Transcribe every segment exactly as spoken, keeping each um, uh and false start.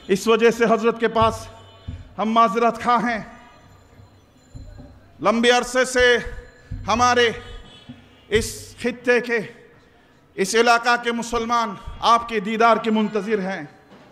اس وجہ سے حضرت کے پاس ہم معذرت خواہ ہیں۔ لمبے عرصے سے ہمارے اس خطے کے، اس علاقہ کے مسلمان آپ کے دیدار کے منتظر ہیں۔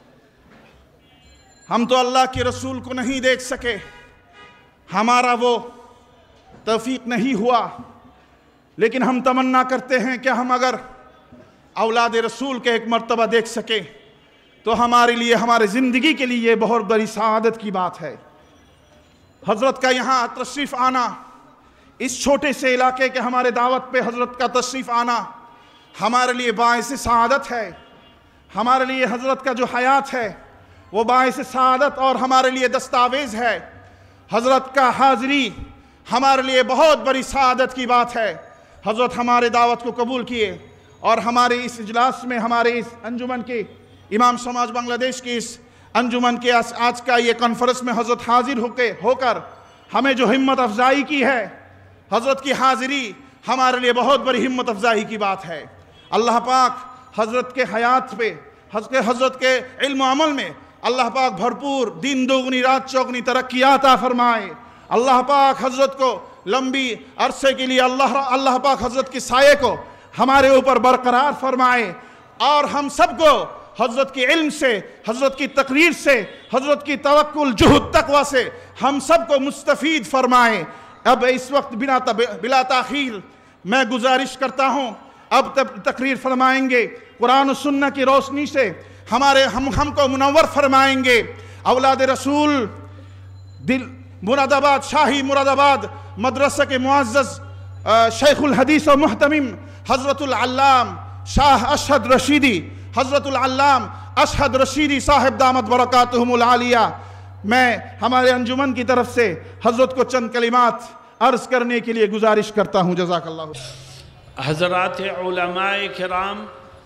ہم تو اللہ کے رسول کو نہیں دیکھ سکے، ہمارا وہ توفیق نہیں ہوا، لیکن ہم تمنا کرتے ہیں کہ ہم اگر اولاد رسول کے ایک مرتبہ دیکھ سکے تو ہمارے لیے، ہمارے زندگی کے لیے بہت بڑی سعادت کی بات ہے۔ حضرت کا یہاں تشریف آنا، اس چھوٹے سے علاقے کے ہمارے دعوت پہ حضرت کا تشریف آنا ہمارے لیے باعث سعادت ہے۔ ہمارے لیے حضرت کا جو حیات ہے وہ باعث سعادت اور ہمارے لیے دستاویز ہے۔ حضرت کا حاضری ہمارے لیے بہت بڑی سعادت کی بات ہے۔ حضرت ہمارے دعوت کو قبول کیے اور ہمارے اس اجلاس میں، ہمارے اس انجمن کے، امام سماج بنگلہ دیش کی اس انجمن کے آج کا یہ کانفرنس میں حضرت حاضر ہو کے ہو کر ہمیں جو ہمت افزائی کی ہے، حضرت کی حاضری ہمارے لیے بہت بڑی ہمت افزائی کی بات ہے۔ اللہ پاک حضرت کے حیات پہ، حضرت کے علم و عمل میں اللہ پاک بھرپور دین دوگنی رات چوگنی ترقی عطا فرمائے۔ اللہ پاک حضرت کو لمبی عرصے کے لیے اللہ اللہ پاک حضرت کی سائے کو ہمارے اوپر برقرار فرمائے، اور ہم سب کو حضرت کے علم سے، حضرت کی تقریر سے، حضرت کی توکل جہد تقوی سے ہم سب کو مستفید فرمائے۔ اب اس وقت بنا بلا تاخیر میں گزارش کرتا ہوں، اب تقریر فرمائیں گے قرآن و سنت کی روشنی سے، ہمارے ہم ہم کو منور فرمائیں گے اولاد رسول دل مراد آباد، شاہی مراد آباد مدرسہ کے معزز شیخ الحدیث و محتمم حضرت العلام شاہ اشہد رشیدی، حضرت العلام اشہد رشیدی صاحب دامت برکاتہم العالیہ، میں ہمارے انجمن کی طرف سے حضرت کو چند کلمات عرض کرنے کے لیے گزارش کرتا ہوں۔ جزاک اللہ۔ حضرات علماء کرام،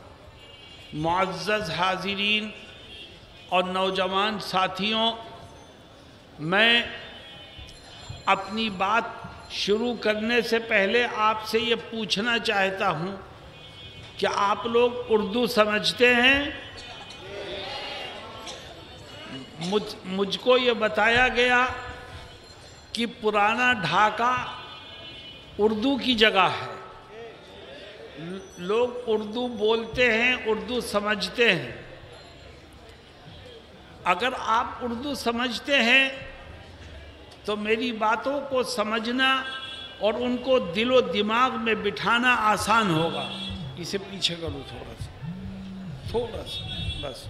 معزز حاضرین اور نوجوان ساتھیوں، میں اپنی بات شروع کرنے سے پہلے آپ سے یہ پوچھنا چاہتا ہوں کہ آپ لوگ اردو سمجھتے ہیں؟ مجھ مجھ کو یہ بتایا گیا کہ پرانا ڈھاکہ اردو کی جگہ ہے، لوگ اردو بولتے ہیں، اردو سمجھتے ہیں۔ اگر آپ اردو سمجھتے ہیں تو میری باتوں کو سمجھنا اور ان کو دل و دماغ میں بٹھانا آسان ہوگا۔ اسے پیچھے کرو تھوڑا سا، تھوڑا سا بس۔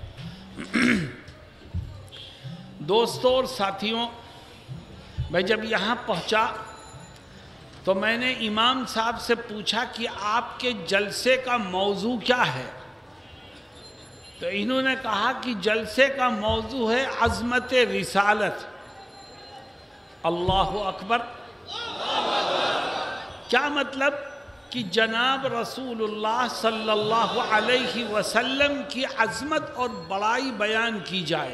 دوستوں اور ساتھیوں، میں جب یہاں پہنچا تو میں نے امام صاحب سے پوچھا کہ آپ کے جلسے کا موضوع کیا ہے؟ تو انہوں نے کہا کہ جلسے کا موضوع ہے عظمت رسالت۔ اللہ اکبر! کیا مطلب؟ کہ جناب رسول اللہ صلی اللہ علیہ وسلم کی عظمت اور بڑائی بیان کی جائے۔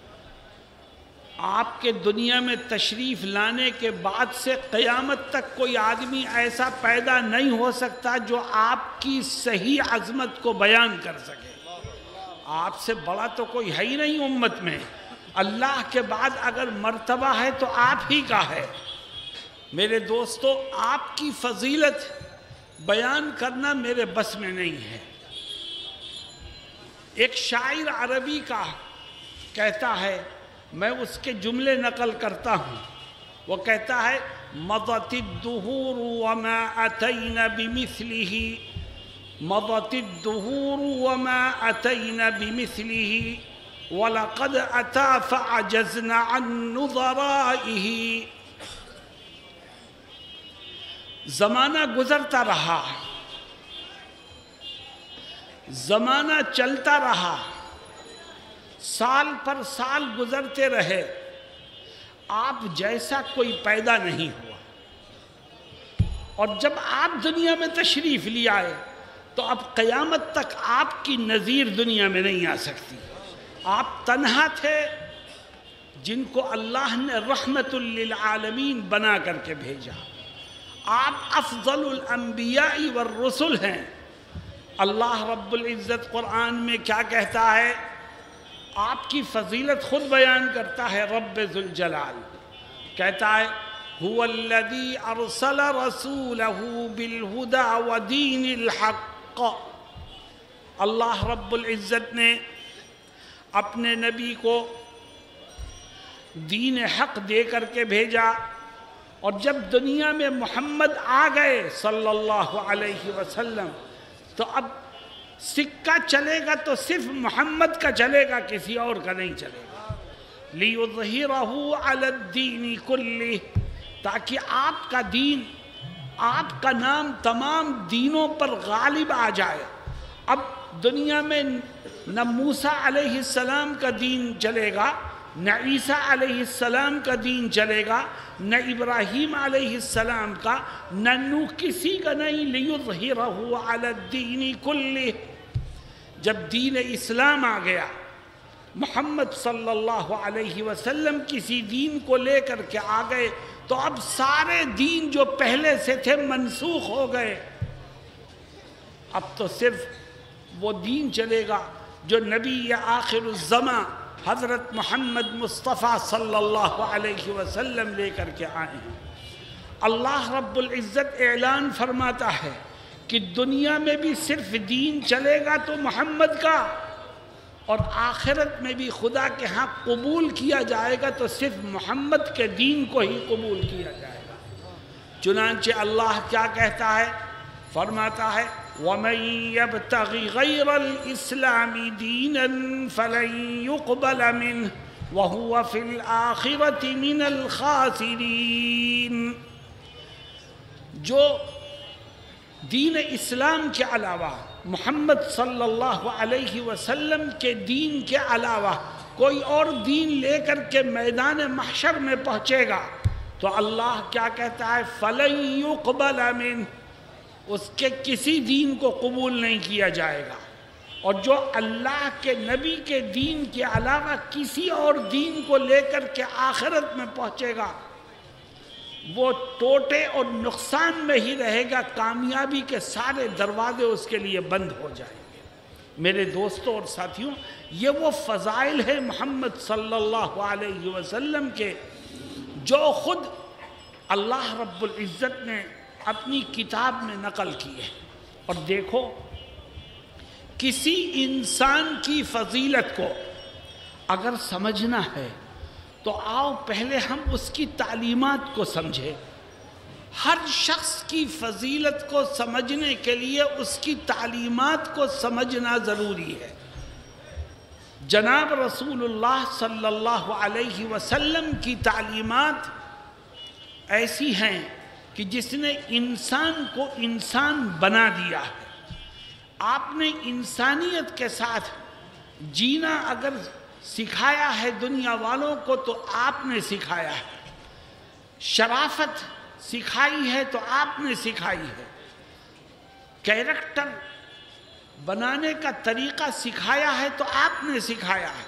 آپ کے دنیا میں تشریف لانے کے بعد سے قیامت تک کوئی آدمی ایسا پیدا نہیں ہو سکتا جو آپ کی صحیح عظمت کو بیان کر سکے۔ آپ سے بڑا تو کوئی ہے ہی نہیں امت میں، اللہ کے بعد اگر مرتبہ ہے تو آپ ہی کا ہے۔ میرے دوستو، آپ کی فضیلت بیان کرنا میرے بس میں نہیں ہے۔ ایک شاعر عربی کا کہتا ہے، میں اس کے جملے نقل کرتا ہوں، وہ کہتا ہے مضت الدہور وما اتینا بمثلہ، مضت الدہور وما اتینا بمثلہ وَلَقَدْ أَتَى فَعَجَزْنَا عَنْ نُظَرَائِهِ۔ زمانہ گزرتا رہا، زمانہ چلتا رہا، سال پر سال گزرتے رہے، آپ جیسا کوئی پیدا نہیں ہوا، اور جب آپ دنیا میں تشریف لے آئے تو اب قیامت تک آپ کی نظیر دنیا میں نہیں آ سکتی۔ آپ تنہا تھے جن کو اللہ نے رحمت للعالمین بنا کر کے بھیجا۔ آپ افضل الانبیاء والرسل ہیں۔ اللہ رب العزت قرآن میں کیا کہتا ہے؟ آپ کی فضیلت خود بیان کرتا ہے رب ذوالجلال، کہتا ہے هو الذی ارسل رسولہ بالہدی ودین الحق، اللہ رب العزت نے اپنے نبی کو دین حق دے کر کے بھیجا، اور جب دنیا میں محمد آ گئے صلی اللہ علیہ وسلم تو اب سکہ چلے گا تو صرف محمد کا چلے گا، کسی اور کا نہیں چلے گا۔ لِيُظْهِرَهُ عَلَى الدِّينِ كُلِّهِ، تاکہ آپ کا دین، آپ کا نام تمام دینوں پر غالب آ جائے۔ اب دنیا میں نہ موسیٰ علیہ السلام کا دین چلے گا، نہ عیسیٰ علیہ السلام کا دین چلے گا، نہ ابراہیم علیہ السلام کا، نہ نوح، کسی کا نہیں۔ لِيُظْهِرَهُ عَلَى الدِّينِ كُلِّهِ، جب دین اسلام آ گیا، محمد صلی اللہ علیہ وسلم کسی دین کو لے کر کے آ گئے تو اب سارے دین جو پہلے سے تھے منسوخ ہو گئے، اب تو صرف وہ دین چلے گا جو نبی آخر الزمان حضرت محمد مصطفیٰ صلی اللہ علیہ وسلم لے کر کے آئے ہیں۔ اللہ رب العزت اعلان فرماتا ہے کہ دنیا میں بھی صرف دین چلے گا تو محمد کا، اور آخرت میں بھی خدا کے ہاں قبول کیا جائے گا تو صرف محمد کے دین کو ہی قبول کیا جائے گا۔ چنانچہ اللہ کیا کہتا ہے؟ فرماتا ہے وَمَن يَبْتَغِ غَيْرَ الْإِسْلَامِ دِينًا فَلَن يُقْبَلَ مِنْهُ وَهُوَ فِي الْآخِرَةِ مِنَ الْخَاسِرِينَ، جو دین اسلام کے علاوہ، محمد صلی اللہ علیہ وسلم کے دین کے علاوہ کوئی اور دین لے کر کے میدان محشر میں پہنچے گا تو اللہ کیا کہتا ہے؟ فَلَن يُقْبَلَ مِنْهُ، اس کے کسی دین کو قبول نہیں کیا جائے گا۔ اور جو اللہ کے نبی کے دین کے علاوہ کسی اور دین کو لے کر کے آخرت میں پہنچے گا وہ ٹوٹے اور نقصان میں ہی رہے گا، کامیابی کے سارے دروازے اس کے لیے بند ہو جائیں گے۔ میرے دوستوں اور ساتھیوں، یہ وہ فضائل ہیں محمد صلی اللہ علیہ وسلم کے جو خود اللہ رب العزت نے اپنی کتاب میں نقل کی ہے۔ اور دیکھو، کسی انسان کی فضیلت کو اگر سمجھنا ہے تو آؤ پہلے ہم اس کی تعلیمات کو سمجھیں۔ ہر شخص کی فضیلت کو سمجھنے کے لیے اس کی تعلیمات کو سمجھنا ضروری ہے۔ جناب رسول اللہ صلی اللہ علیہ وسلم کی تعلیمات ایسی ہیں کہ جس نے انسان کو انسان بنا دیا ہے۔ آپ نے انسانیت کے ساتھ جینا اگر سکھایا ہے دنیا والوں کو تو آپ نے سکھایا ہے، شرافت سکھائی ہے تو آپ نے سکھائی ہے، کیریکٹر بنانے کا طریقہ سکھایا ہے تو آپ نے سکھایا ہے۔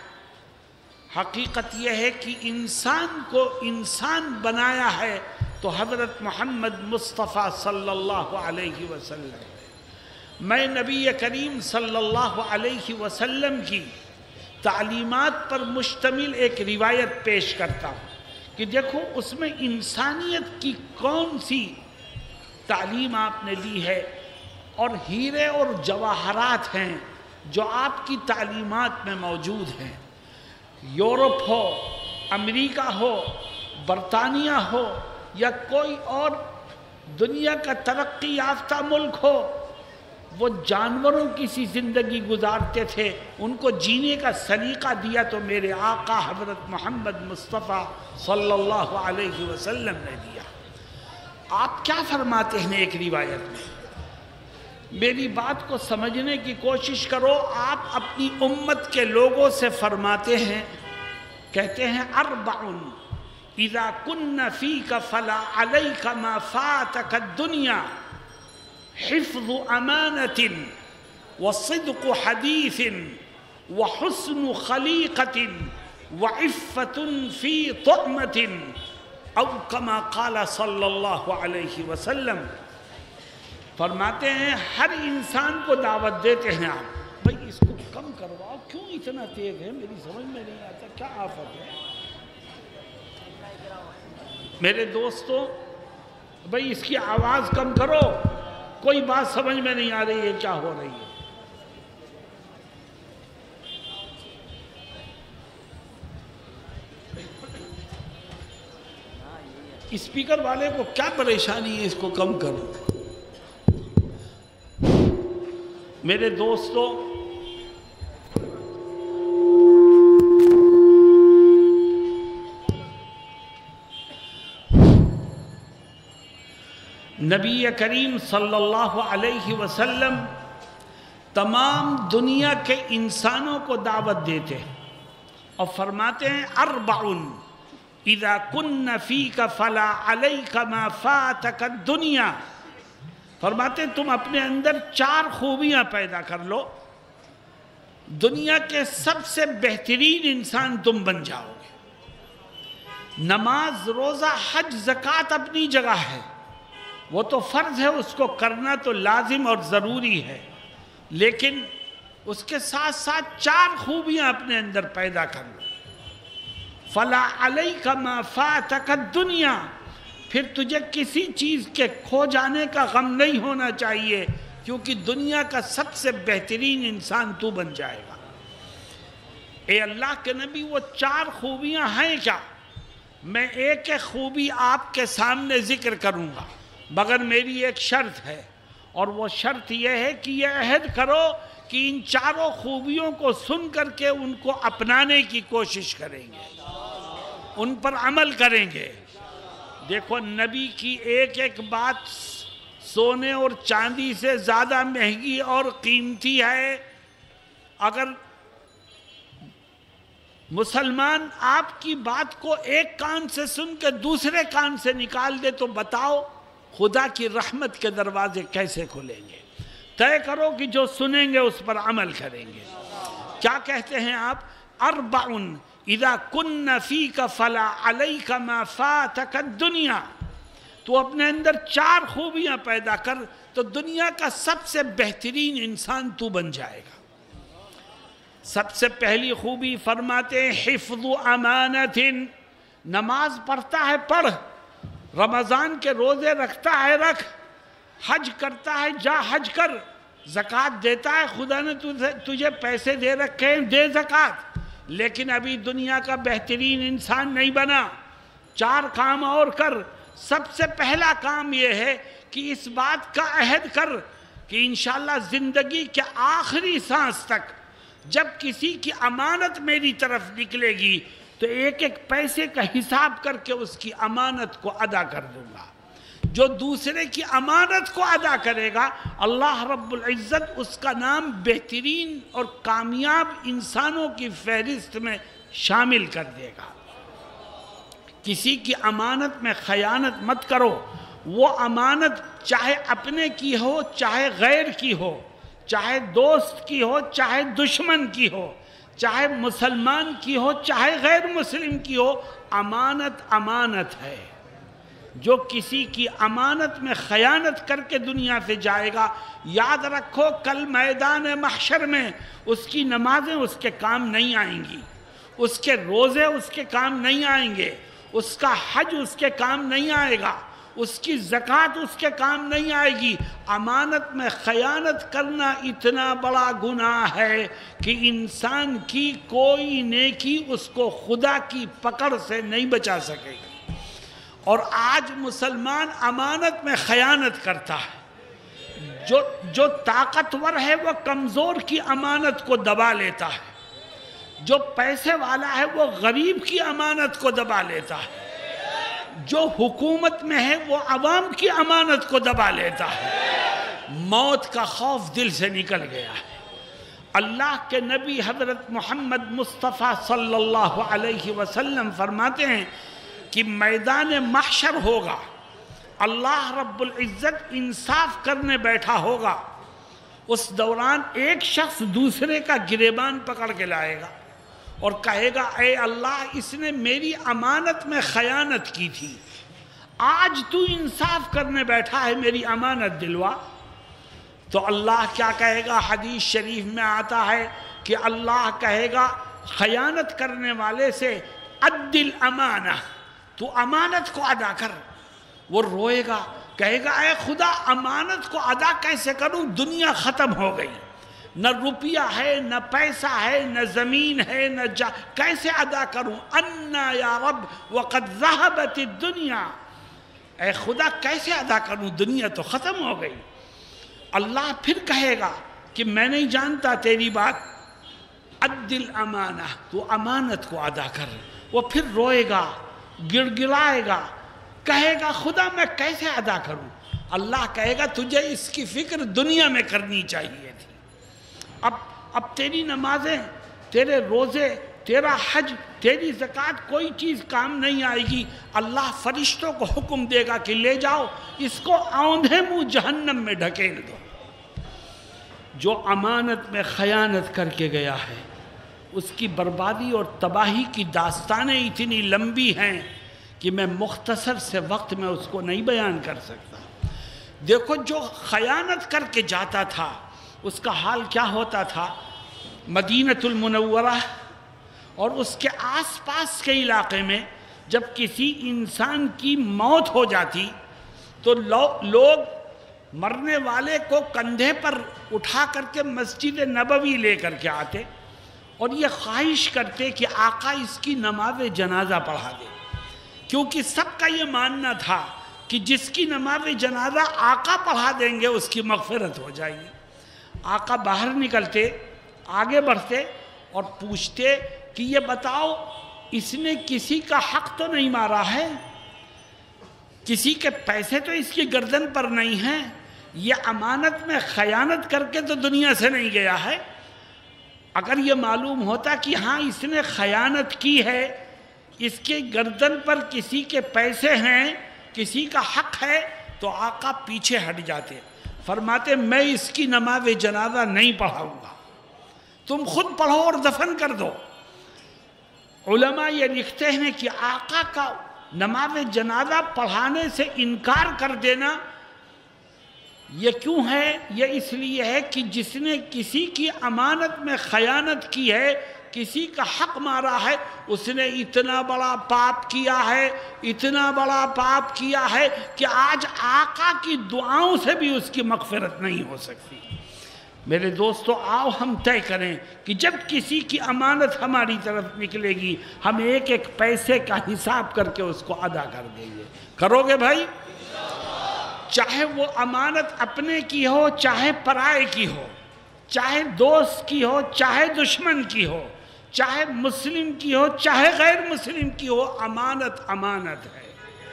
حقیقت یہ ہے کہ انسان کو انسان بنایا ہے تو حضرت محمد مصطفیٰ صلی اللہ علیہ وسلم۔ میں نبی کریم صلی اللہ علیہ وسلم کی تعلیمات پر مشتمل ایک روایت پیش کرتا ہوں کہ دیکھو اس میں انسانیت کی کون سی تعلیم آپ نے دی ہے، اور ہیرے اور جواہرات ہیں جو آپ کی تعلیمات میں موجود ہیں۔ یورپ ہو، امریکہ ہو، برطانیہ ہو یا کوئی اور دنیا کا ترقی یافتہ ملک ہو، وہ جانوروں کی سی زندگی گزارتے تھے، ان کو جینے کا سلیقہ دیا تو میرے آقا حضرت محمد مصطفیٰ صلی اللہ علیہ وسلم نے دیا۔ آپ کیا فرماتے ہیں ایک روایت میں؟ میری بات کو سمجھنے کی کوشش کرو۔ آپ اپنی امت کے لوگوں سے فرماتے ہیں، کہتے ہیں اربع اذا کن فیک فلا علیک ما فاتک الدنیا، حفظ امانت وصدق حدیث وحسن خلیقت وعفت فی طعمت، او کما قال صلی اللہ علیہ وسلم۔ فرماتے ہیں ہر انسان کو دعوت دیتے ہیں آپ، بھئی اس کو کم کرواؤ. کیوں اتنا تیز ہے میری سمجھ میں نہیں آتا, کیا آفت ہے میرے دوستو؟ بھئی اس کی آواز کم کرو, کوئی بات سمجھ میں نہیں آ رہی ہے کیا ہو رہی ہے. اسپیکر والے کو کیا پریشانی ہے, اس کو کم کرو. میرے دوستو, نبی کریم صلی اللہ علیہ وسلم تمام دنیا کے انسانوں کو دعوت دیتے ہیں اور فرماتے ہیں اربعن اذا کن فیک فلا علیک ما فاتک الدنیا. فرماتے ہیں تم اپنے اندر چار خوبیاں پیدا کر لو, دنیا کے سب سے بہترین انسان تم بن جاؤ گے. نماز, روزہ, حج, زکوٰۃ اپنی جگہ ہے, وہ تو فرض ہے, اس کو کرنا تو لازم اور ضروری ہے, لیکن اس کے ساتھ ساتھ چار خوبیاں اپنے اندر پیدا کر لو. فلا علیک ما فاتک الدنیا, پھر تجھے کسی چیز کے کھو جانے کا غم نہیں ہونا چاہیے, کیونکہ دنیا کا سب سے بہترین انسان تو بن جائے گا. اے اللہ کے نبی, وہ چار خوبیاں ہیں کیا؟ میں ایک ایک خوبی آپ کے سامنے ذکر کروں گا, مگر میری ایک شرط ہے, اور وہ شرط یہ ہے کہ یہ عہد کرو کہ ان چاروں خوبیوں کو سن کر کے ان کو اپنانے کی کوشش کریں گے, ان پر عمل کریں گے. دیکھو, نبی کی ایک ایک بات سونے اور چاندی سے زیادہ مہنگی اور قیمتی ہے. اگر مسلمان آپ کی بات کو ایک کان سے سن کے دوسرے کان سے نکال دے تو بتاؤ خدا کی رحمت کے دروازے کیسے کھلیں گے؟ طے کرو کہ جو سنیں گے اس پر عمل کریں گے. کیا کہتے ہیں آپ؟ اربعن اذا کن فیک فلا علیک ما فاتک الدنیا. تو اپنے اندر چار خوبیاں پیدا کر تو دنیا کا سب سے بہترین انسان تو بن جائے گا. سب سے پہلی خوبی فرماتے ہیں حفظ امانت. نماز پڑھتا ہے پڑھ, رمضان کے روزے رکھتا ہے رکھ, حج کرتا ہے جا حج کر, زکوٰۃ دیتا ہے, خدا نے تجھے پیسے دے رکھے ہیں دے زکوٰۃ, لیکن ابھی دنیا کا بہترین انسان نہیں بنا. چار کام اور کر. سب سے پہلا کام یہ ہے کہ اس بات کا عہد کر کہ انشاءاللہ زندگی کے آخری سانس تک جب کسی کی امانت میری طرف نکلے گی تو ایک ایک پیسے کا حساب کر کے اس کی امانت کو ادا کر دوں گا. جو دوسرے کی امانت کو ادا کرے گا اللہ رب العزت اس کا نام بہترین اور کامیاب انسانوں کی فہرست میں شامل کر دے گا. کسی کی امانت میں خیانت مت کرو. وہ امانت چاہے اپنے کی ہو چاہے غیر کی ہو, چاہے دوست کی ہو چاہے دشمن کی ہو, چاہے مسلمان کی ہو چاہے غیر مسلم کی ہو, امانت امانت ہے. جو کسی کی امانت میں خیانت کر کے دنیا سے جائے گا, یاد رکھو کل میدان محشر میں اس کی نمازیں اس کے کام نہیں آئیں گی, اس کے روزے اس کے کام نہیں آئیں گے, اس کا حج اس کے کام نہیں آئے گا, اس کی زکوٰۃ اس کے کام نہیں آئے گی. امانت میں خیانت کرنا اتنا بڑا گناہ ہے کہ انسان کی کوئی نیکی اس کو خدا کی پکڑ سے نہیں بچا سکے گی. اور آج مسلمان امانت میں خیانت کرتا ہے. جو جو طاقتور ہے وہ کمزور کی امانت کو دبا لیتا ہے, جو پیسے والا ہے وہ غریب کی امانت کو دبا لیتا ہے, جو حکومت میں ہے وہ عوام کی امانت کو دبا لیتا ہے. موت کا خوف دل سے نکل گیا ہے. اللہ کے نبی حضرت محمد مصطفیٰ صلی اللہ علیہ وسلم فرماتے ہیں کہ میدان محشر ہوگا, اللہ رب العزت انصاف کرنے بیٹھا ہوگا. اس دوران ایک شخص دوسرے کا گریبان پکڑ کے لائے گا اور کہے گا اے اللہ اس نے میری امانت میں خیانت کی تھی, آج تو انصاف کرنے بیٹھا ہے میری امانت دلوا. تو اللہ کیا کہے گا؟ حدیث شریف میں آتا ہے کہ اللہ کہے گا خیانت کرنے والے سے عد الامانہ، تو امانت کو ادا کر. وہ روئے گا، کہے گا اے خدا امانت کو ادا کیسے کروں، دنیا ختم ہو گئی، نہ روپیہ ہے نہ پیسہ ہے نہ زمین ہے نہ جا، کیسے ادا کروں؟ انا یا رب وقد ذہبت الدنیا، اے خدا کیسے ادا کروں، دنیا تو ختم ہو گئی. اللہ پھر کہے گا کہ میں نہیں جانتا تیری بات، عد الامانہ، تو امانت کو ادا کر. وہ پھر روئے گا، گڑ گڑائے گا، کہے گا خدا میں کیسے ادا کروں. اللہ کہے گا تجھے اس کی فکر دنیا میں کرنی چاہیے تھی. اب اب تیری نمازیں، تیرے روزے، تیرا حج، تیری زکوٰۃ کوئی چیز کام نہیں آئے گی. اللہ فرشتوں کو حکم دے گا کہ لے جاؤ اس کو آندھے منہ جہنم میں ڈھکیل دو. جو امانت میں خیانت کر کے گیا ہے اس کی بربادی اور تباہی کی داستانیں اتنی لمبی ہیں کہ میں مختصر سے وقت میں اس کو نہیں بیان کر سکتا. دیکھو جو خیانت کر کے جاتا تھا اس کا حال کیا ہوتا تھا. مدینۃ المنورہ اور اس کے آس پاس کے علاقے میں جب کسی انسان کی موت ہو جاتی تو لوگ مرنے والے کو کندھے پر اٹھا کر کے مسجد نبوی لے کر کے آتے اور یہ خواہش کرتے کہ آقا اس کی نماز جنازہ پڑھا دے، کیونکہ سب کا یہ ماننا تھا کہ جس کی نماز جنازہ آقا پڑھا دیں گے اس کی مغفرت ہو جائے گی. آقا باہر نکلتے، آگے بڑھتے اور پوچھتے کہ یہ بتاؤ اس نے کسی کا حق تو نہیں مارا ہے، کسی کے پیسے تو اس کی گردن پر نہیں ہیں، یہ امانت میں خیانت کر کے تو دنیا سے نہیں گیا ہے. اگر یہ معلوم ہوتا کہ ہاں اس نے خیانت کی ہے، اس کے گردن پر کسی کے پیسے ہیں، کسی کا حق ہے، تو آقا پیچھے ہٹ جاتے. فرماتے میں اس کی نماز جنازہ نہیں پڑھاؤں گا، تم خود پڑھو اور دفن کر دو. علماء یہ لکھتے ہیں کہ آقا کا نماز جنازہ پڑھانے سے انکار کر دینا یہ کیوں ہے؟ یہ اس لیے ہے کہ جس نے کسی کی امانت میں خیانت کی ہے، کسی کا حق مارا ہے، اس نے اتنا بڑا پاپ کیا ہے، اتنا بڑا پاپ کیا ہے کہ آج آقا کی دعاؤں سے بھی اس کی مغفرت نہیں ہو سکتی. میرے دوستو آؤ ہم طے کریں کہ جب کسی کی امانت ہماری طرف نکلے گی ہم ایک ایک پیسے کا حساب کر کے اس کو ادا کر دیں گے. کرو گے بھائی؟ چاہے وہ امانت اپنے کی ہو، چاہے پرائے کی ہو، چاہے دوست کی ہو، چاہے دشمن کی ہو، چاہے مسلم کی ہو، چاہے غیر مسلم کی ہو، امانت امانت ہے.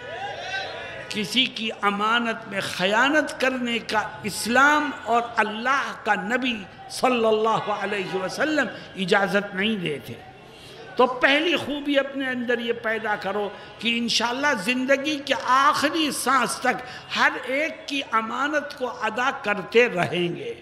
کسی کی امانت میں خیانت کرنے کا اسلام اور اللہ کا نبی صلی اللہ علیہ وسلم اجازت نہیں دیتے. تو پہلی خوبی اپنے اندر یہ پیدا کرو کہ انشاءاللہ زندگی کے آخری سانس تک ہر ایک کی امانت کو ادا کرتے رہیں گے.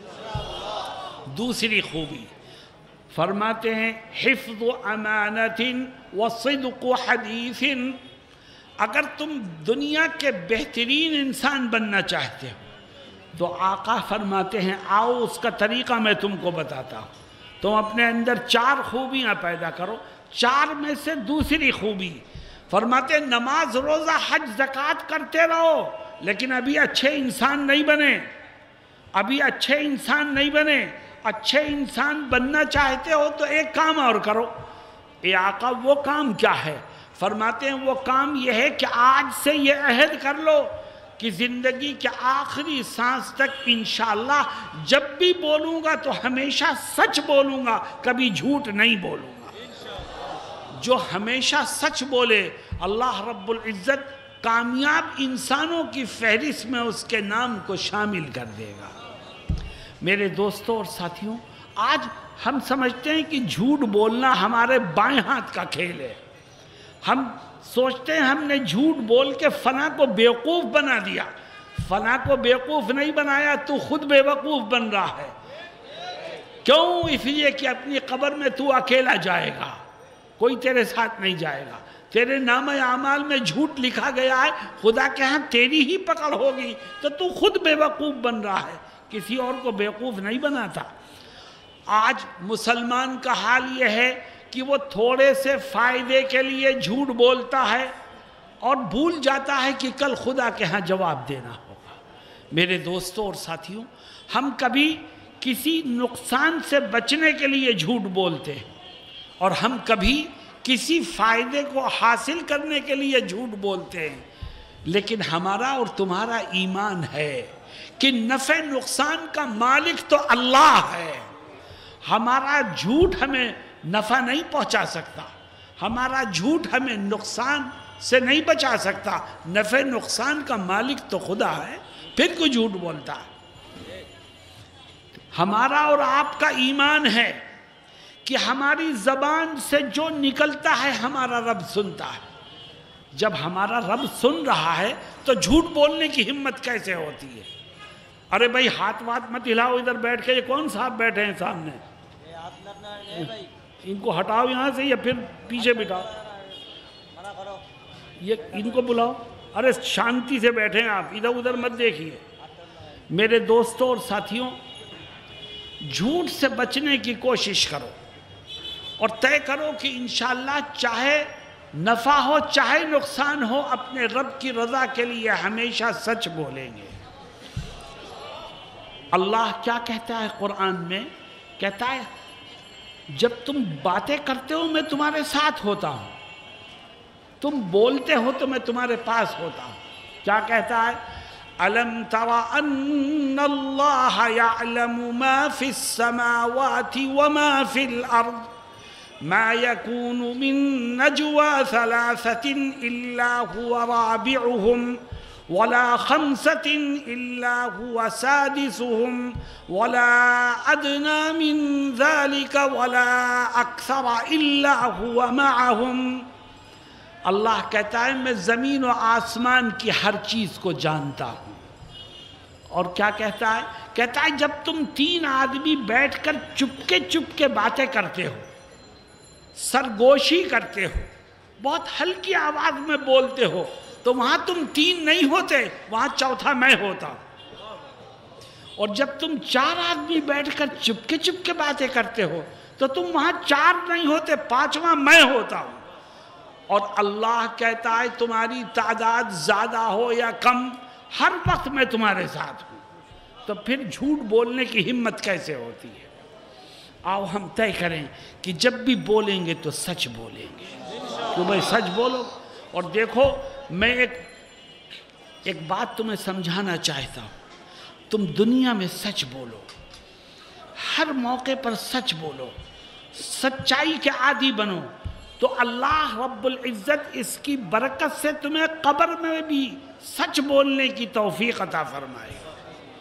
دوسری خوبی فرماتے ہیں حفظ امانت و صدق حدیث. اگر تم دنیا کے بہترین انسان بننا چاہتے ہو تو آقا فرماتے ہیں آؤ اس کا طریقہ میں تم کو بتاتا ہوں. تم اپنے اندر چار خوبیاں پیدا کرو. چار میں سے دوسری خوبی فرماتے ہیں نماز، روزہ، حج، زکوٰۃ کرتے رہو لیکن ابھی اچھے انسان نہیں بنے، ابھی اچھے انسان نہیں بنے. اچھے انسان بننا چاہتے ہو تو ایک کام اور کرو. اے آقا وہ کام کیا ہے؟ فرماتے ہیں وہ کام یہ ہے کہ آج سے یہ عہد کر لو کہ زندگی کے آخری سانس تک انشاءاللہ جب بھی بولوں گا تو ہمیشہ سچ بولوں گا، کبھی جھوٹ نہیں بولوں گا. جو ہمیشہ سچ بولے اللہ رب العزت کامیاب انسانوں کی فہرست میں اس کے نام کو شامل کر دے گا. میرے دوستوں اور ساتھیوں، آج ہم سمجھتے ہیں کہ جھوٹ بولنا ہمارے بائیں ہاتھ کا کھیل ہے. ہم سوچتے ہیں ہم نے جھوٹ بول کے فلاں کو بیوقوف بنا دیا. فلاں کو بیوقوف نہیں بنایا، تو خود بیوقوف بن رہا ہے. کیوں؟ اس لیے کہ اپنی قبر میں تو اکیلا جائے گا، کوئی تیرے ساتھ نہیں جائے گا. تیرے نام اعمال میں جھوٹ لکھا گیا ہے، خدا کے ہاں تیری ہی پکڑ ہوگی تو تو خود بیوقوف بن رہا ہے، کسی اور کو بیوقوف نہیں بناتا. آج مسلمان کا حال یہ ہے کہ وہ تھوڑے سے فائدے کے لیے جھوٹ بولتا ہے اور بھول جاتا ہے کہ کل خدا کے ہاں جواب دینا ہوگا۔ میرے دوستوں اور ساتھیوں، ہم کبھی کسی نقصان سے بچنے کے لیے جھوٹ بولتے ہیں اور ہم کبھی کسی فائدے کو حاصل کرنے کے لیے جھوٹ بولتے ہیں، لیکن ہمارا اور تمہارا ایمان ہے کہ نفع نقصان کا مالک تو اللہ ہے۔ ہمارا جھوٹ ہمیں نفع نہیں پہنچا سکتا، ہمارا جھوٹ ہمیں نقصان سے نہیں بچا سکتا، نفع نقصان کا مالک تو خدا ہے، پھر کوئی جھوٹ بولتا ہے۔ ہمارا اور آپ کا ایمان ہے کہ ہماری زبان سے جو نکلتا ہے ہمارا رب سنتا ہے۔ جب ہمارا رب سن رہا ہے تو جھوٹ بولنے کی ہمت کیسے ہوتی ہے؟ ارے بھائی ہاتھ وات مت ہلاؤ، ادھر بیٹھ کے یہ کون صاحب بیٹھے ہیں سامنے، ان کو ہٹاؤ یہاں سے یا پھر پیچھے بٹھاؤ، یہ ان کو بلاؤ۔ ارے شانتی سے بیٹھے ہیں آپ، ادھر ادھر مت دیکھیے۔ میرے دوستوں اور ساتھیوں، جھوٹ سے بچنے کی کوشش کرو اور طے کرو کہ انشاءاللہ چاہے نفع ہو چاہے نقصان ہو، اپنے رب کی رضا کے لیے ہمیشہ سچ بولیں گے۔ اللہ کیا کہتا ہے قرآن میں؟ کہتا ہے جب تم باتیں کرتے ہو میں تمہارے ساتھ ہوتا ہوں، تم بولتے ہو تو میں تمہارے پاس ہوتا ہوں۔ کیا کہتا ہے؟ أَلَمْ تَرَ أَنَّ اللَّهَ يَعْلَمُ مَا فِي السَّمَاوَاتِ وَمَا فِي الْأَرْضِ مَا يَكُونُ مِن نَجْوَى ثَلَاثَةٍ إِلَّا هُوَ رَابِعُهُمْ وَلَا خَمْسَةٍ إِلَّا هُوَ سَادِسُهُمْ وَلَا أَدْنَى مِن ذَلِكَ وَلَا أَكْثَرَ إِلَّا هُوَ مَعَهُمْ۔ اللہ کہتا ہے میں زمین و آسمان کی ہر چیز کو جانتا ہوں۔ اور کیا کہتا ہے؟ کہتا ہے جب تم تین آدمی بیٹھ کر چپکے چپکے باتیں کرتے ہو، سرگوشی کرتے ہو، بہت ہلکی آواز میں بولتے ہو، تو وہاں تم تین نہیں ہوتے، وہاں چوتھا میں ہوتا۔ اور جب تم چار آدمی بیٹھ کر چپکے چپکے باتیں کرتے ہو تو تم وہاں چار نہیں ہوتے، پانچواں میں ہوتا ہوں۔ اور اللہ کہتا ہے تمہاری تعداد زیادہ ہو یا کم، ہر وقت میں تمہارے ساتھ ہوں۔ تو پھر جھوٹ بولنے کی ہمت کیسے ہوتی ہے؟ آؤ ہم طے کریں کہ جب بھی بولیں گے تو سچ بولیں گے، تو بھائی سچ بولو۔ اور دیکھو میں ایک ایک بات تمہیں سمجھانا چاہتا ہوں، تم دنیا میں سچ بولو، ہر موقع پر سچ بولو، سچائی کے عادی بنو، تو اللہ رب العزت اس کی برکت سے تمہیں قبر میں بھی سچ بولنے کی توفیق عطا فرمائے گا۔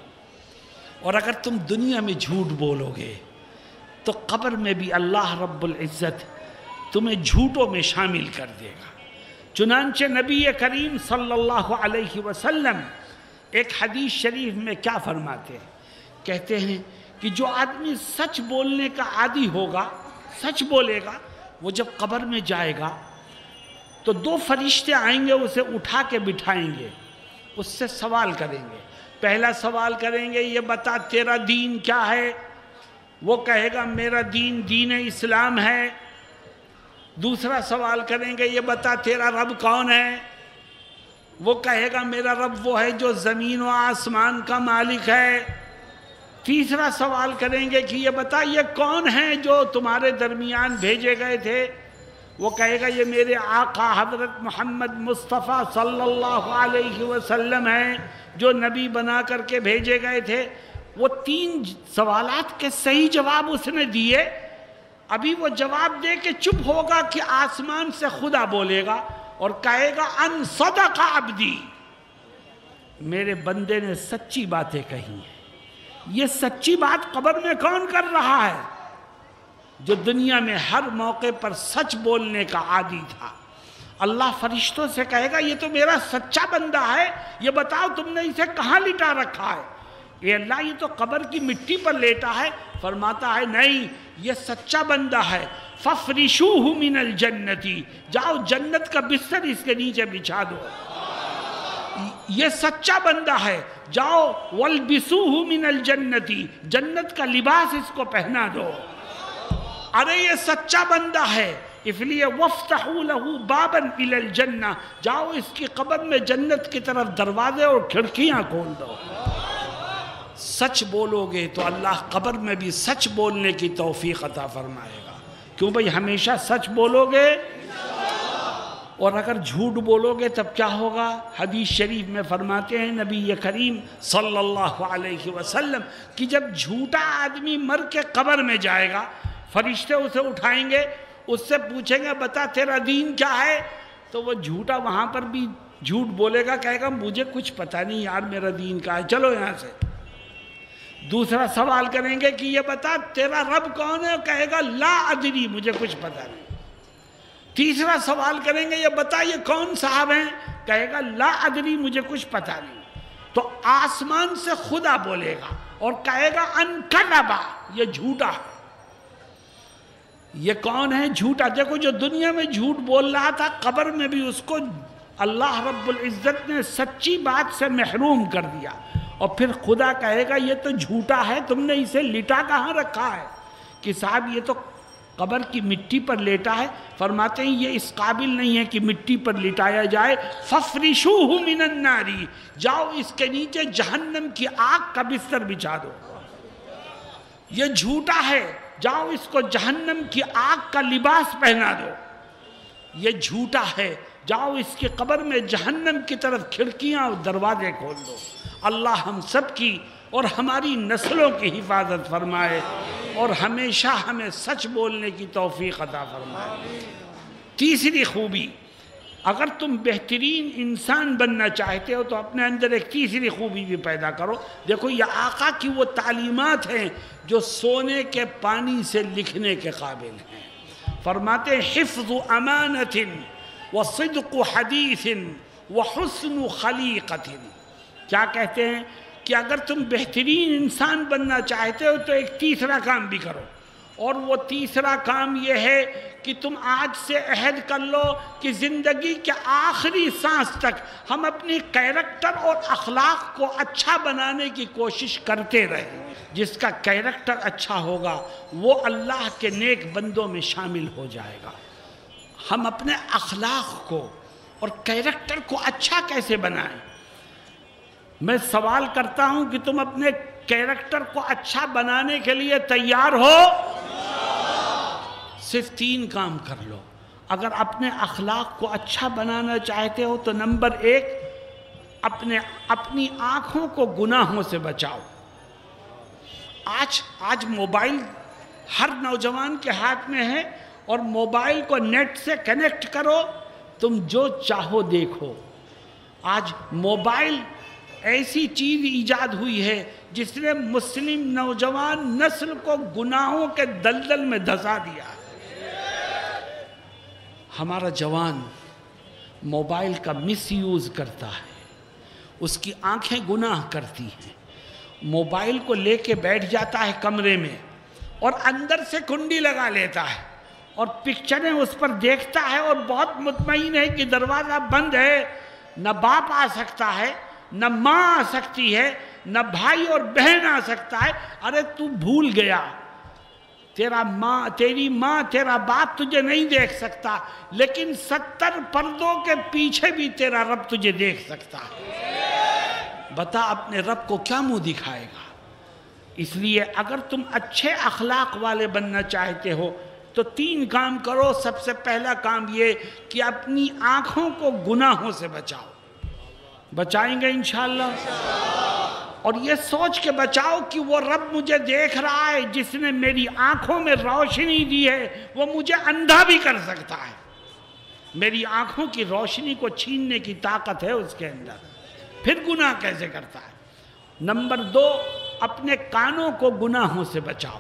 اور اگر تم دنیا میں جھوٹ بولو گے تو قبر میں بھی اللہ رب العزت تمہیں جھوٹوں میں شامل کر دے گا۔ چنانچہ نبی کریم صلی اللہ علیہ وسلم ایک حدیث شریف میں کیا فرماتے ہیں؟ کہتے ہیں کہ جو آدمی سچ بولنے کا عادی ہوگا، سچ بولے گا، وہ جب قبر میں جائے گا تو دو فرشتے آئیں گے، اسے اٹھا کے بٹھائیں گے، اس سے سوال کریں گے۔ پہلا سوال کریں گے یہ بتا تیرا دین کیا ہے؟ وہ کہے گا میرا دین دین اسلام ہے۔ دوسرا سوال کریں گے یہ بتا تیرا رب کون ہے؟ وہ کہے گا میرا رب وہ ہے جو زمین و آسمان کا مالک ہے۔ تیسرا سوال کریں گے کہ یہ بتا یہ کون ہیں جو تمہارے درمیان بھیجے گئے تھے؟ وہ کہے گا یہ میرے آقا حضرت محمد مصطفیٰ صلی اللہ علیہ وسلم ہیں جو نبی بنا کر کے بھیجے گئے تھے۔ وہ تین سوالات کے صحیح جواب اس نے دیے، ابھی وہ جواب دے کے چپ ہوگا کہ آسمان سے خدا بولے گا اور کہے گا ان صدق عبدی، میرے بندے نے سچی باتیں کہی ہیں۔ یہ سچی بات قبر میں کون کر رہا ہے؟ جو دنیا میں ہر موقع پر سچ بولنے کا عادی تھا۔ اللہ فرشتوں سے کہے گا یہ تو میرا سچا بندہ ہے، یہ بتاؤ تم نے اسے کہاں لٹا رکھا ہے؟ اے اللہ یہ تو قبر کی مٹی پر لیٹا ہے۔ فرماتا ہے نہیں، یہ سچا بندہ ہے، فَفْرِشُوهُ مِنَ الْجَنَّةِ، جاؤ جنت کا بستر اس کے نیچے بچھا دو۔ یہ سچا بندہ ہے، جاؤ وَالْبِسُوهُ مِنَ الْجَنَّةِ، جنت کا لباس اس کو پہنا دو۔ ارے یہ سچا بندہ ہے، اس لیے وَافْتَحُوا لَهُ بَابًا إِلَى الْجَنَّةِ، جاؤ اس کی قبر میں جنت کی طرف دروازے اور کھڑکیاں کھول دو۔ سچ بولو گے تو اللہ قبر میں بھی سچ بولنے کی توفیق عطا فرمائے گا۔ کیوں بھئی ہمیشہ سچ بولو گے، اور اگر جھوٹ بولو گے تب کیا ہوگا؟ حدیث شریف میں فرماتے ہیں نبی کریم صلی اللہ علیہ وسلم کہ جب جھوٹا آدمی مر کے قبر میں جائے گا، فرشتے اسے اٹھائیں گے، اس سے پوچھیں گے بتا تیرا دین کیا ہے؟ تو وہ جھوٹا وہاں پر بھی جھوٹ بولے گا، کہے گا مجھے کچھ پتہ نہیں یار میرا دین کیا ہے، چلو یہاں سے۔ دوسرا سوال کریں گے کہ یہ بتا تیرا رب کون ہے؟ کہے گا لا ادری، مجھے کچھ پتہ نہیں۔ تیسرا سوال کریں گے یہ بتا یہ کون صاحب ہیں؟ کہے گا لا ادری، مجھے کچھ پتہ نہیں۔ تو آسمان سے خدا بولے گا اور کہے گا ان کذبا، یہ جھوٹا ہے۔ یہ کون ہے جھوٹا؟ دیکھو جو دنیا میں جھوٹ بول رہا تھا، قبر میں بھی اس کو اللہ رب العزت نے سچی بات سے محروم کر دیا، اور پھر خدا کہے گا یہ تو جھوٹا ہے، تم نے اسے لٹا کہاں رکھا ہے؟ کہ صاحب یہ تو قبر کی مٹی پر لیٹا ہے۔ فرماتے ہیں یہ اس قابل نہیں ہے کہ مٹی پر لٹایا جائے، فَفْرِشُوهُ مِنَ النَّارِ، جاؤ اس کے نیچے جہنم کی آگ کا بستر بچھا دو۔ یہ جھوٹا ہے، جاؤ اس کو جہنم کی آگ کا لباس پہنا دو۔ یہ جھوٹا ہے، جاؤ اس کی قبر میں جہنم کی طرف کھڑکیاں اور دروازے کھول دو۔ اللہ ہم سب کی اور ہماری نسلوں کی حفاظت فرمائے، اور ہمیشہ ہمیں سچ بولنے کی توفیق عطا فرمائے۔ تیسری خوبی، اگر تم بہترین انسان بننا چاہتے ہو تو اپنے اندر ایک تیسری خوبی بھی پیدا کرو۔ دیکھو یہ آقا کی وہ تعلیمات ہیں جو سونے کے پانی سے لکھنے کے قابل ہیں۔ فرماتے ہیں حفظ امانت وصدق حدیث وحسن خلیقت۔ کیا کہتے ہیں کہ اگر تم بہترین انسان بننا چاہتے ہو تو ایک تیسرا کام بھی کرو، اور وہ تیسرا کام یہ ہے کہ تم آج سے عہد کر لو کہ زندگی کے آخری سانس تک ہم اپنی کیریکٹر اور اخلاق کو اچھا بنانے کی کوشش کرتے رہیں۔ جس کا کیریکٹر اچھا ہوگا وہ اللہ کے نیک بندوں میں شامل ہو جائے گا۔ ہم اپنے اخلاق کو اور کیریکٹر کو اچھا کیسے بنائیں؟ میں سوال کرتا ہوں کہ تم اپنے کیریکٹر کو اچھا بنانے کے لیے تیار ہو؟ صرف تین کام کر لو۔ اگر اپنے اخلاق کو اچھا بنانا چاہتے ہو تو نمبر ایک، اپنے اپنی آنکھوں کو گناہوں سے بچاؤ۔ آج آج موبائل ہر نوجوان کے ہاتھ میں ہے، اور موبائل کو نیٹ سے کنیکٹ کرو، تم جو چاہو دیکھو۔ آج موبائل ایسی چیز ایجاد ہوئی ہے جس نے مسلم نوجوان نسل کو گناہوں کے دلدل میں دھسا دیا ہے۔ ہمارا جوان موبائل کا مس یوز کرتا ہے، اس کی آنکھیں گناہ کرتی ہیں، موبائل کو لے کے بیٹھ جاتا ہے کمرے میں اور اندر سے کنڈی لگا لیتا ہے اور پکچریں اس پر دیکھتا ہے، اور بہت مطمئن ہے کہ دروازہ بند ہے، نہ باپ آ سکتا ہے، نہ ماں آ سکتی ہے، نہ بھائی اور بہن آ سکتا ہے۔ ارے تو بھول گیا، تیرا ماں تیری ماں تیرا باپ تجھے نہیں دیکھ سکتا، لیکن ستر پردوں کے پیچھے بھی تیرا رب تجھے دیکھ سکتا ہے۔ بتا اپنے رب کو کیا منہ دکھائے گا؟ اس لیے اگر تم اچھے اخلاق والے بننا چاہتے ہو تو تین کام کرو۔ سب سے پہلا کام یہ کہ اپنی آنکھوں کو گناہوں سے بچاؤ۔ بچائیں گے انشاءاللہ؟ اور یہ سوچ کے بچاؤ کہ وہ رب مجھے دیکھ رہا ہے، جس نے میری آنکھوں میں روشنی دی ہے وہ مجھے اندھا بھی کر سکتا ہے۔ میری آنکھوں کی روشنی کو چھیننے کی طاقت ہے اس کے اندر، پھر گناہ کیسے کرتا ہے؟ نمبر دو، اپنے کانوں کو گناہوں سے بچاؤ۔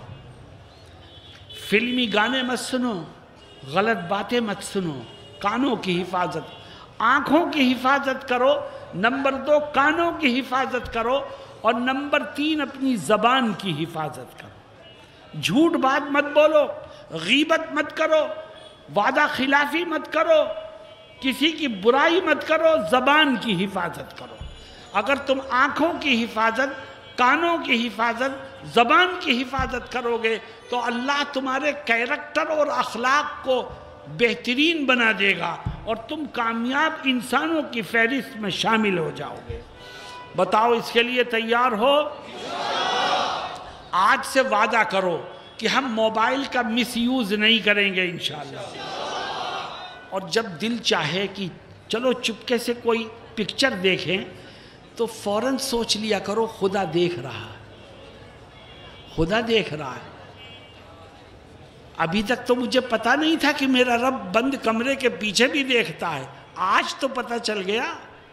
فلمی گانے مت سنو، غلط باتیں مت سنو، کانوں کی حفاظت، آنکھوں کی حفاظت کرو۔ نمبر دو کانوں کی حفاظت کرو، اور نمبر تین اپنی زبان کی حفاظت کرو۔ جھوٹ بات مت بولو، غیبت مت کرو، وعدہ خلافی مت کرو، کسی کی برائی مت کرو، زبان کی حفاظت کرو۔ اگر تم آنکھوں کی حفاظت، کانوں کی حفاظت، زبان کی حفاظت کرو گے تو اللہ تمہارے کیریکٹر اور اخلاق کو بہترین بنا دے گا اور تم کامیاب انسانوں کی فہرست میں شامل ہو جاؤ گے۔ بتاؤ اس کے لیے تیار ہو؟ آج سے وعدہ کرو کہ ہم موبائل کا مس یوز نہیں کریں گے انشاءاللہ، اور جب دل چاہے کہ چلو چپکے سے کوئی پکچر دیکھیں تو فوراً سوچ لیا کرو خدا دیکھ رہا ہے، خدا دیکھ رہا ہے۔ ابھی تک تو مجھے پتا نہیں تھا کہ میرا رب بند کمرے کے پیچھے بھی دیکھتا ہے، آج تو پتا چل گیا۔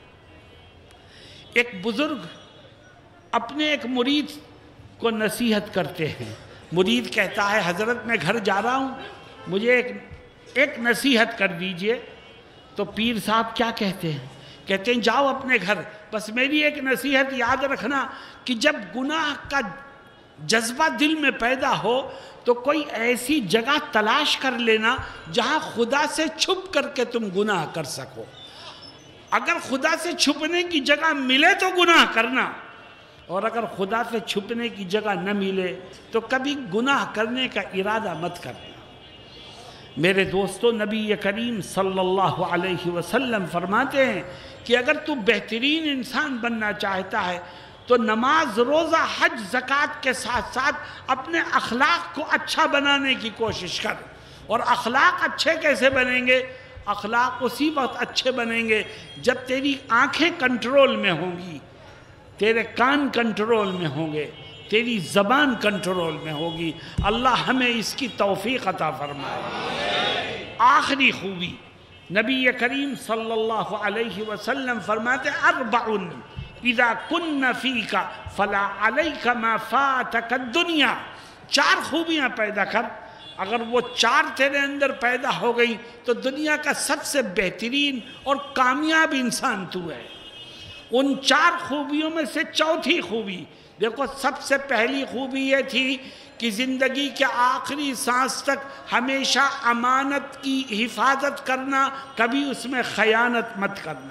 ایک بزرگ اپنے ایک مرید کو نصیحت کرتے ہیں، مرید کہتا ہے حضرت میں گھر جا رہا ہوں، مجھے ایک ایک نصیحت کر دیجئے۔ تو پیر صاحب کیا کہتے ہیں؟ کہتے ہیں جاؤ اپنے گھر، بس میری ایک نصیحت یاد رکھنا کہ جب گناہ کا جذبہ دل میں پیدا ہو تو کوئی ایسی جگہ تلاش کر لینا جہاں خدا سے چھپ کر کے تم گناہ کر سکو۔ اگر خدا سے چھپنے کی جگہ ملے تو گناہ کرنا، اور اگر خدا سے چھپنے کی جگہ نہ ملے تو کبھی گناہ کرنے کا ارادہ مت کرنا۔ میرے دوستو، نبی کریم صلی اللہ علیہ وسلم فرماتے ہیں کہ اگر تو بہترین انسان بننا چاہتا ہے تو نماز، روزہ، حج، زکوٰۃ کے ساتھ ساتھ اپنے اخلاق کو اچھا بنانے کی کوشش کر۔ اور اخلاق اچھے کیسے بنیں گے؟ اخلاق اسی وقت اچھے بنیں گے جب تیری آنکھیں کنٹرول میں ہوں گی، تیرے کان کنٹرول میں ہوں گے، تیری زبان کنٹرول میں ہوگی۔ اللہ ہمیں اس کی توفیق عطا فرمائے۔ آخری خوبی نبی کریم صلی اللہ علیہ وسلم فرماتے اربع اذا کن فیک فلا علیک ما فاتک الدنیا۔ چار خوبیاں پیدا کر، اگر وہ چار تیرے اندر پیدا ہو گئی تو دنیا کا سب سے بہترین اور کامیاب انسان تو ہے۔ ان چار خوبیوں میں سے چوتھی خوبی دیکھو، سب سے پہلی خوبی یہ تھی کہ زندگی کے آخری سانس تک ہمیشہ امانت کی حفاظت کرنا، کبھی اس میں خیانت مت کرنا۔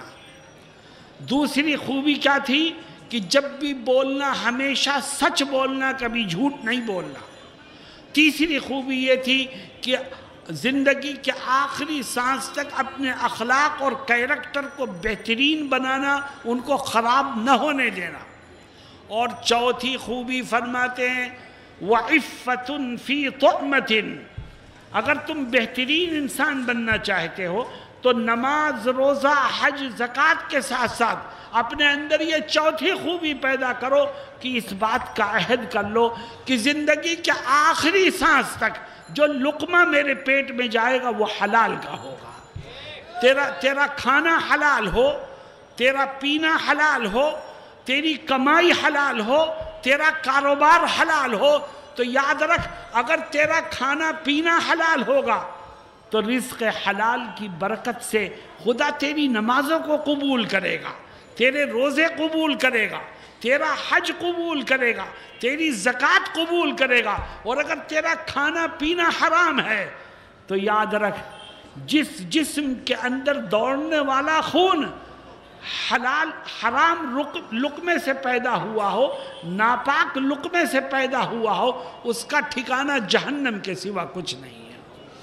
دوسری خوبی کیا تھی کہ جب بھی بولنا ہمیشہ سچ بولنا، کبھی جھوٹ نہیں بولنا۔ تیسری خوبی یہ تھی کہ زندگی کے آخری سانس تک اپنے اخلاق اور کیریکٹر کو بہترین بنانا، ان کو خراب نہ ہونے دینا۔ اور چوتھی خوبی فرماتے ہیں وَعِفَّةٌ فِي طُعْمَةٍ۔ اگر تم بہترین انسان بننا چاہتے ہو تو نماز، روزہ، حج، زکوٰۃ کے ساتھ ساتھ اپنے اندر یہ چوتھی خوبی پیدا کرو کہ اس بات کا عہد کر لو کہ زندگی کے آخری سانس تک جو لقمہ میرے پیٹ میں جائے گا وہ حلال کا ہوگا۔ تیرا تیرا کھانا حلال ہو، تیرا پینا حلال ہو، تیری کمائی حلال ہو، تیرا کاروبار حلال ہو، تو یاد رکھ اگر تیرا کھانا پینا حلال ہوگا تو رزق حلال کی برکت سے خدا تیری نمازوں کو قبول کرے گا، تیرے روزے قبول کرے گا، تیرا حج قبول کرے گا، تیری زکوٰۃ قبول کرے گا۔ اور اگر تیرا کھانا پینا حرام ہے تو یاد رکھ جس جسم کے اندر دوڑنے والا خون حلال حرام لقمے سے پیدا ہوا ہو، ناپاک لقمے سے پیدا ہوا ہو، اس کا ٹھکانہ جہنم کے سوا کچھ نہیں ہے۔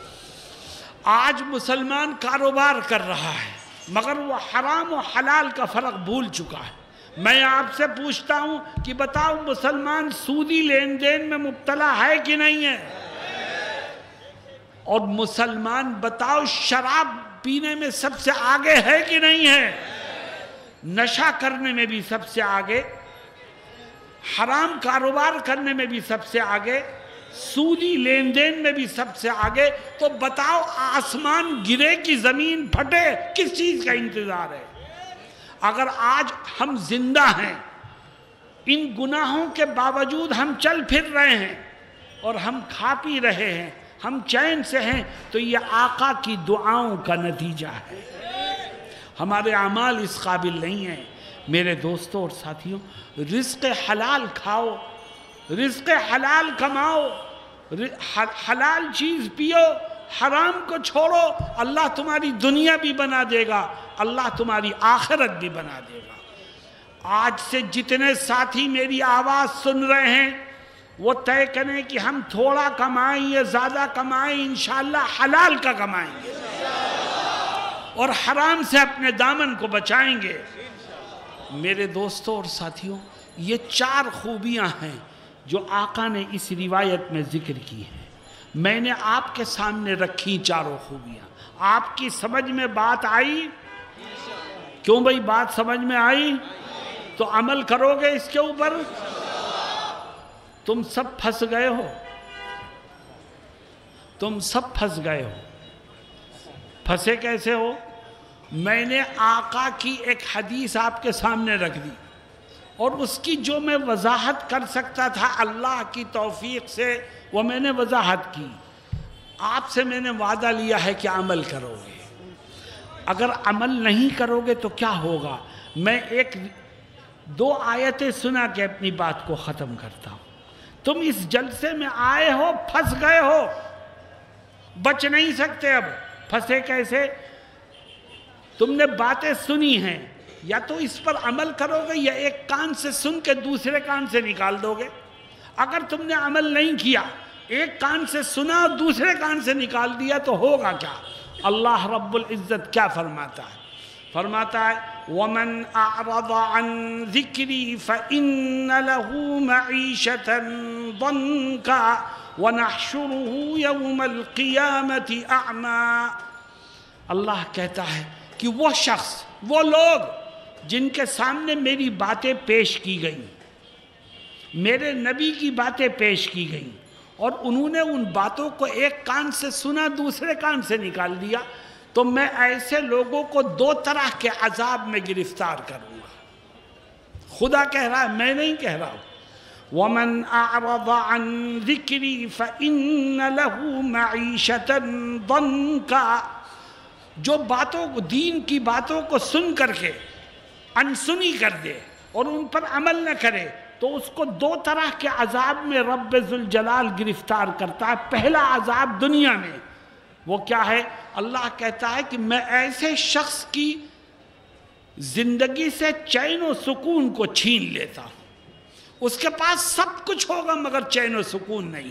آج مسلمان کاروبار کر رہا ہے مگر وہ حرام و حلال کا فرق بھول چکا ہے۔ میں آپ سے پوچھتا ہوں کہ بتاؤ مسلمان سودی لین دین میں مبتلا ہے کہ نہیں ہے؟ اور مسلمان بتاؤ شراب پینے میں سب سے آگے ہے کہ نہیں ہے؟ نشہ کرنے میں بھی سب سے آگے، حرام کاروبار کرنے میں بھی سب سے آگے، سودی لین دین میں بھی سب سے آگے۔ تو بتاؤ آسمان گرے کہ زمین پھٹے، کس چیز کا انتظار ہے؟ اگر آج ہم زندہ ہیں، ان گناہوں کے باوجود ہم چل پھر رہے ہیں اور ہم کھا پی رہے ہیں، ہم چین سے ہیں، تو یہ آقا کی دعاؤں کا نتیجہ ہے۔ ہمارے اعمال اس قابل نہیں ہیں۔ میرے دوستوں اور ساتھیوں، رزق حلال کھاؤ، رزق حلال کماؤ، حلال چیز پیو حرام کو چھوڑو، اللہ تمہاری دنیا بھی بنا دے گا، اللہ تمہاری آخرت بھی بنا دے گا۔ آج سے جتنے ساتھی میری آواز سن رہے ہیں وہ طے کریں کہ ہم تھوڑا کمائیں یا زیادہ کمائیں، انشاءاللہ حلال کا کمائیں گے اور حرام سے اپنے دامن کو بچائیں گے۔ میرے دوستوں اور ساتھیوں، یہ چار خوبیاں ہیں جو آقا نے اس روایت میں ذکر کی ہیں۔ میں نے آپ کے سامنے رکھی چاروں خوبیاں۔ آپ کی سمجھ میں بات آئی؟ کیوں بھائی بات سمجھ میں آئی؟ تو عمل کرو گے اس کے اوپر؟ تم سب پھنس گئے ہو، تم سب پھنس گئے ہو۔ پھنسے کیسے ہو؟ میں نے آقا کی ایک حدیث آپ کے سامنے رکھ دی اور اس کی جو میں وضاحت کر سکتا تھا اللہ کی توفیق سے وہ میں نے وضاحت کی۔ آپ سے میں نے وعدہ لیا ہے کہ عمل کرو گے۔ اگر عمل نہیں کرو گے تو کیا ہوگا؟ میں ایک دو آیتیں سنا کے اپنی بات کو ختم کرتا ہوں۔ تم اس جلسے میں آئے ہو، پھنس گئے ہو، بچ نہیں سکتے۔ اب پھنسے کیسے؟ تم نے باتیں سنی ہیں، یا تو اس پر عمل کرو گے یا ایک کان سے سن کے دوسرے کان سے نکال دو گے۔ اگر تم نے عمل نہیں کیا، ایک کان سے سنا اور دوسرے کان سے نکال دیا تو ہوگا کیا؟ اللہ رب العزت کیا فرماتا ہے؟ فرماتا ہے وَمَنْ أَعْرَضَ عَنْ ذِكْرِي فَإِنَّ لَهُ مَعِيشَةً ضَنْكًا وَنَحْشُرُهُ يَوْمَ الْقِيَامَةِ أَعْمَى۔ اللہ کہتا ہے کہ وہ شخص، وہ لوگ جن کے سامنے میری باتیں پیش کی گئیں، میرے نبی کی باتیں پیش کی گئیں اور انہوں نے ان باتوں کو ایک کان سے سنا دوسرے کان سے نکال دیا، تو میں ایسے لوگوں کو دو طرح کے عذاب میں گرفتار کروں گا۔ خدا کہہ رہا ہے، میں نہیں کہہ رہا ہوں۔ وَمَنْ أَعْرَضَ عَنْ ذِكْرِي فَإِنَّ لَهُ مَعِيشَةً ضَنْكًا، جو باتوں کو، دین کی باتوں کو سن کر کے انسنی کر دے اور ان پر عمل نہ کرے تو اس کو دو طرح کے عذاب میں رب ذوالجلال گرفتار کرتا ہے۔ پہلا عذاب دنیا میں، وہ کیا ہے؟ اللہ کہتا ہے کہ میں ایسے شخص کی زندگی سے چین و سکون کو چھین لیتا ہوں۔ اس کے پاس سب کچھ ہوگا مگر چین و سکون نہیں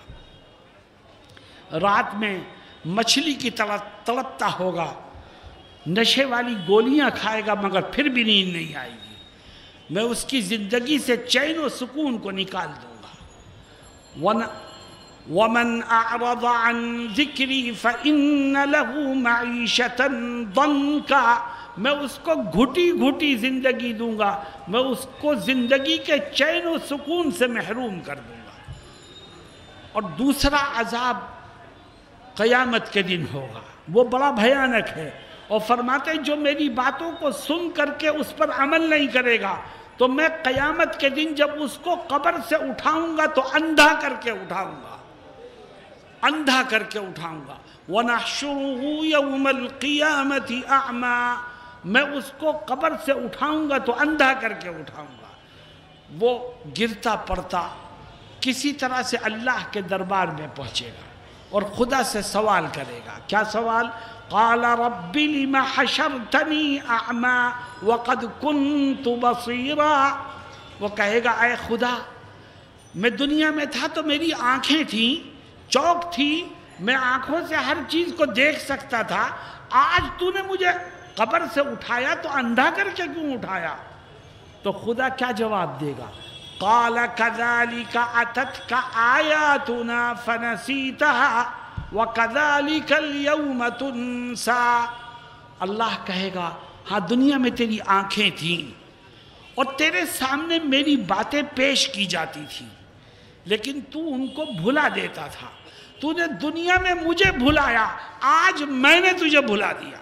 ہوگا۔ رات میں مچھلی کی طرح تڑپتا ہوگا، نشے والی گولیاں کھائے گا مگر پھر بھی نیند نہیں آئے گی۔ میں اس کی زندگی سے چین و سکون کو نکال دوں گا۔ وَمَنْ أَعْرَضَ عَنْ ذِكْرِي فَإِنَّ لَهُ مَعِيشَةً ضَنْكًا، میں اس کو گھٹی گھٹی زندگی دوں گا، میں اس کو زندگی کے چین و سکون سے محروم کر دوں گا۔ اور دوسرا عذاب قیامت کے دن ہوگا، وہ بڑا بھیانک ہے۔ اور فرماتے ہیں جو میری باتوں کو سن کر کے اس پر عمل نہیں کرے گا تو میں قیامت کے دن جب اس کو قبر سے اٹھاؤں گا تو اندھا کر کے اٹھاؤں گا، اندھا کر کے اٹھاؤں گا۔ وَنَحْشُرُهُ يَوْمَ الْقِيَامَةِ أَعْمَى، میں اس کو قبر سے اٹھاؤں گا تو اندھا کر کے اٹھاؤں گا۔ وہ گرتا پڑتا کسی طرح سے اللہ کے دربار میں پہنچے گا اور خدا سے سوال کرے گا۔ کیا سوال؟ قَالَ رَبِّ لِمَ حَشَرْتَنِي أَعْمَى وَقَدْ كُنْتُ بَصِيرًا، وہ کہے گا اے خدا، میں دنیا میں تھا تو میری آنکھیں تھیں، چوک تھی، میں آنکھوں سے ہر چیز کو دیکھ سکتا تھا، آج تو نے مجھے قبر سے اٹھایا تو اندھا کر کے کیوں اٹھایا؟ تو خدا کیا جواب دے گا؟ قَالَ كَذَلِكَ أَتَتْكَ آيَاتُنَا فَنَسِيتَهَا وَكَذَلِكَ الْيَوْمَ تُنْسَى۔ اللہ کہے گا ہاں دنیا میں تیری آنکھیں تھیں اور تیرے سامنے میری باتیں پیش کی جاتی تھیں لیکن تو ان کو بھلا دیتا تھا، تو نے دنیا میں مجھے بھلایا، آج میں نے تجھے بھلا دیا۔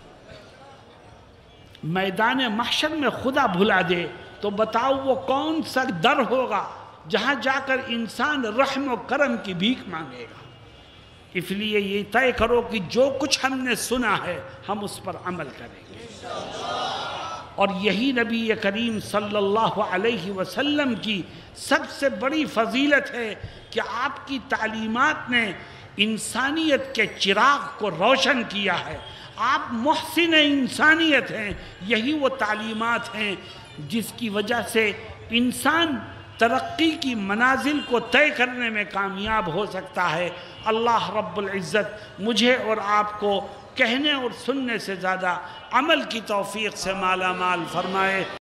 میدان محشر میں خدا بھلا دے تو بتاؤ وہ کون سا در ہوگا جہاں جا کر انسان رحم و کرم کی بھیک مانگے گا۔ اس لیے یہ طے کرو کہ جو کچھ ہم نے سنا ہے ہم اس پر عمل کریں گے، اور یہی نبی کریم صلی اللہ علیہ وسلم کی سب سے بڑی فضیلت ہے کہ آپ کی تعلیمات نے انسانیت کے چراغ کو روشن کیا ہے۔ آپ محسن انسانیت ہیں، یہی وہ تعلیمات ہیں جس کی وجہ سے انسان ترقی کی منازل کو طے کرنے میں کامیاب ہو سکتا ہے۔ اللہ رب العزت مجھے اور آپ کو کہنے اور سننے سے زیادہ عمل کی توفیق سے مالا مال فرمائے۔